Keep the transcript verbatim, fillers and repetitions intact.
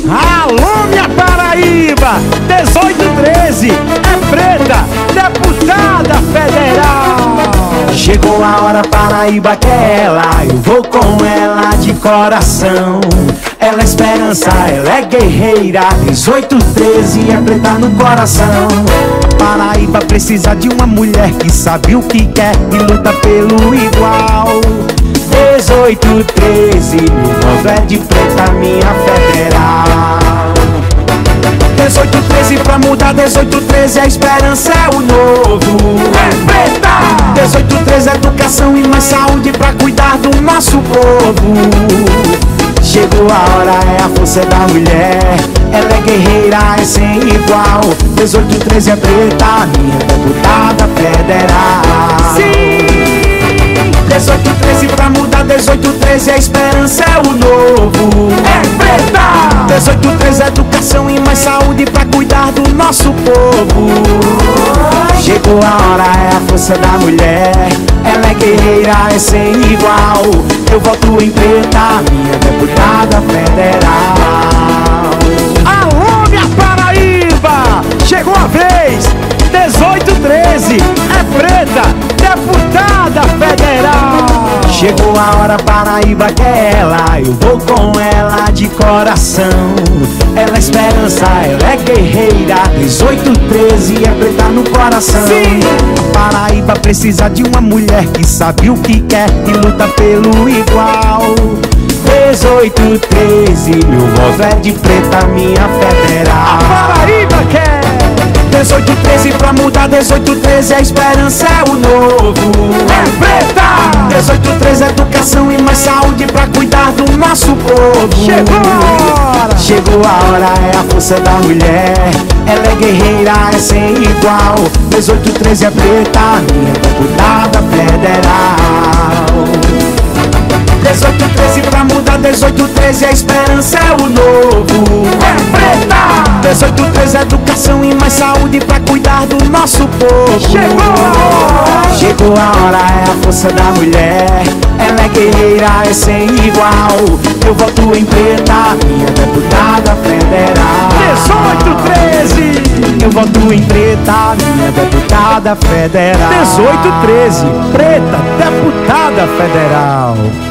Alô, minha Paraíba, dezoito treze, é preta, deputada federal. Chegou a hora, Paraíba quer ela, eu vou com ela de coração. Ela é esperança, ela é guerreira, dezoito treze é preta no coração. Paraíba precisa de uma mulher que sabe o que quer e luta pelo igual. Dezoito treze, meu voto é de preta, minha federal. Dezoito treze pra mudar, dezoito treze a esperança é o novo. É preta! Dezoito treze educação e mais saúde pra cuidar do nosso povo. Chegou a hora, é a força da mulher. Ela é guerreira, é sem igual. Dezoito treze é preta, minha deputada federal. Sim! Dezoito treze pra mudar, dezoito treze a esperança é o novo. É preta! Dezoito treze educação e mais saúde pra cuidar do nosso povo. Chegou a hora, é a força da mulher. Ela é guerreira, é sem igual. Eu voto em preta, minha deputada federal. Alô, minha Paraíba, chegou a vez. Dezoito treze, é preta, deputada federal. Chegou a hora, Paraíba quer ela, eu vou com ela de coração. Ela é esperança, ela é guerreira, dezoito treze é preta no coração. Sim! Paraíba precisa de uma mulher que sabe o que quer e luta pelo igual. Dezoito treze, meu voto é de preta, minha federal. A Paraíba quer! Dezoito treze pra mudar, dezoito treze a esperança é o novo. É preta! Dezoito treze educação e mais saúde pra cuidar do nosso povo. Chegou a hora! Chegou a hora, é a força da mulher. Ela é guerreira, é sem igual. Dezoito treze é preta, minha deputada federal. Dezoito treze pra mudar, dezoito treze a esperança é o novo. É preta! Dezoito treze educação e mais saúde pra cuidar do nosso povo. Chegou a hora! Chegou a hora, é a força da mulher. Ela é guerreira, é sem igual. Eu voto em preta, minha deputada federal. Dezoito treze, Eu voto em preta, minha deputada federal. dezoito treze, preta, deputada federal.